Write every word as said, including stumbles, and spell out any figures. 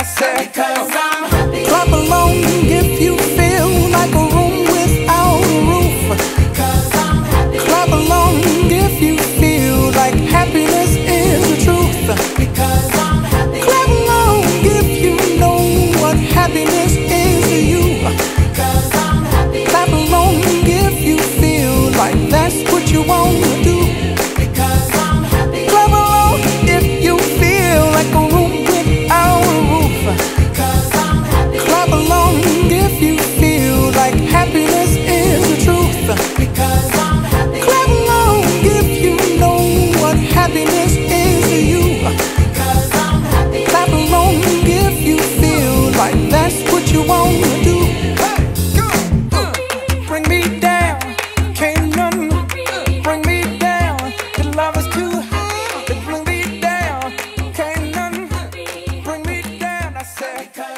I said, because I'm happy. Clap along if you feel like a room without a roof. Because I'm happy. Clap along if you feel like happiness is the truth. Because I'm happy. Clap along if you know what happiness is to you. Because I'm happy. Clap along if you feel like that's what you want to do. Because I'm happy. Clap along if you feel like a room without a roof. Because I'm happy. Clap along if you feel like happiness is the truth. Because I'm happy. Clap along if you know what happiness is to you. Because I'm happy. Clap along if you feel like that's what you want to do. Bring me down, can't none bring me down. The love is too high to bring me down. Can't none bring me down. I said.